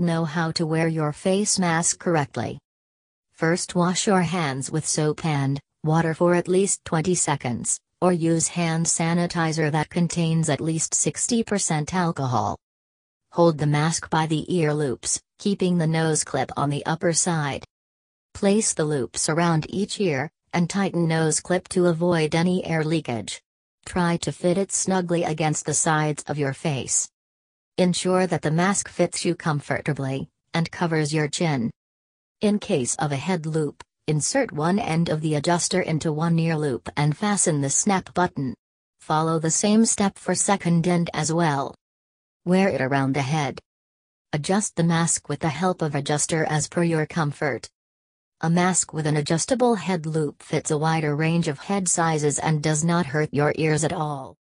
Know how to wear your face mask correctly. First, wash your hands with soap and water for at least 20 seconds, or use hand sanitizer that contains at least 60% alcohol. Hold the mask by the ear loops, keeping the nose clip on the upper side. Place the loops around each ear, and tighten nose clip to avoid any air leakage. Try to fit it snugly against the sides of your face. Ensure that the mask fits you comfortably, and covers your chin. In case of a head loop, insert one end of the adjuster into one ear loop and fasten the snap button. Follow the same step for second end as well. Wear it around the head. Adjust the mask with the help of adjuster as per your comfort. A mask with an adjustable head loop fits a wider range of head sizes and does not hurt your ears at all.